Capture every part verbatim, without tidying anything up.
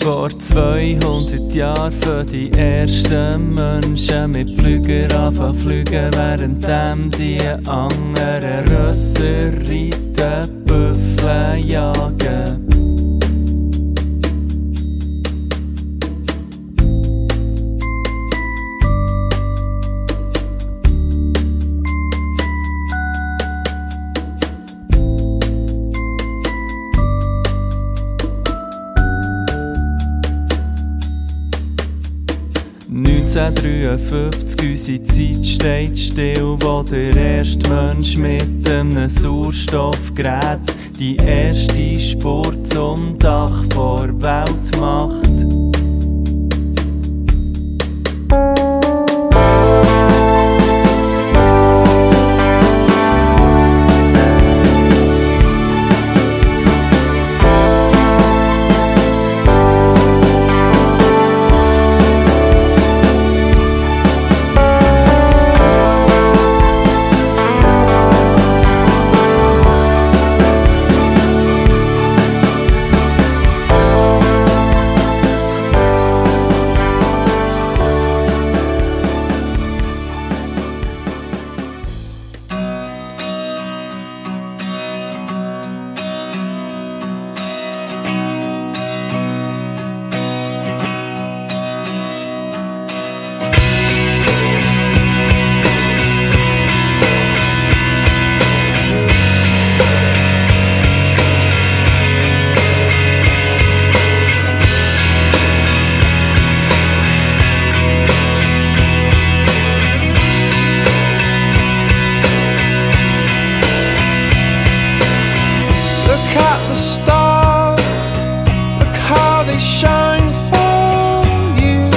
Vor zweihundert Jahren für die ersten Menschen mit Flüger anfangen fliegen, währenddem die anderen Rösser reiten, Büffel jagen. neunzehnhundertdreiundfünfzig, unsere Zeit steht still, wo der erste Mensch mit einem Sauerstoffgerät die erste Spur zum Dach vor Welt macht. Shine for you,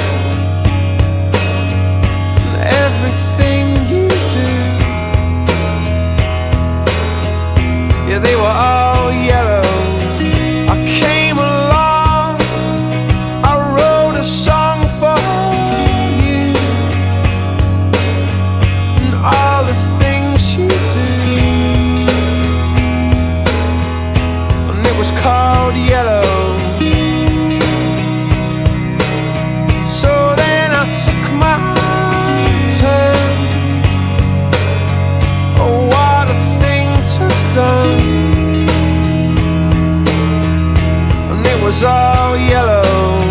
and everything you do. Yeah, they were all yellow. I came along, I wrote a song for you, and all the things you do, and it was called Yellow. It was all yellow.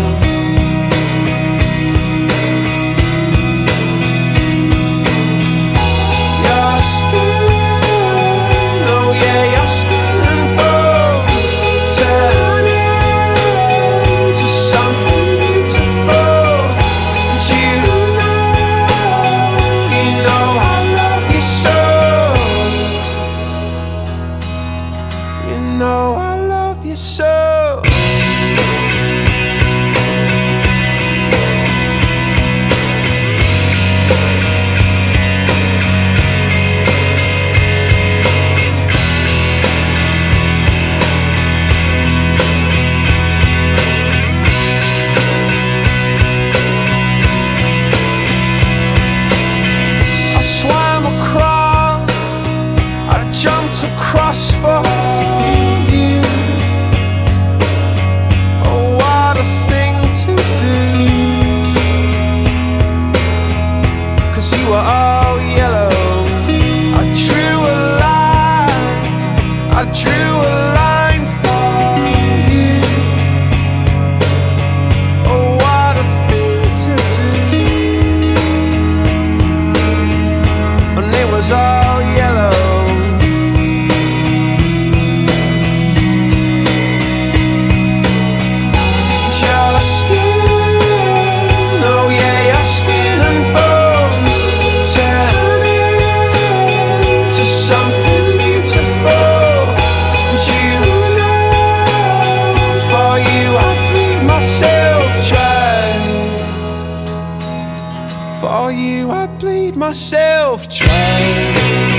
Your skin, oh yeah, your skin and bones turn into something beautiful. And you know, you know I love you so. You know I love you so. Across for you. Oh, what a thing to do, 'cause you were all yellow. I drew a line, I drew a line for you. Oh, what a thing to do, and it was all yellow. Something beautiful, and you know, for you I bleed myself dry. For you I bleed myself dry.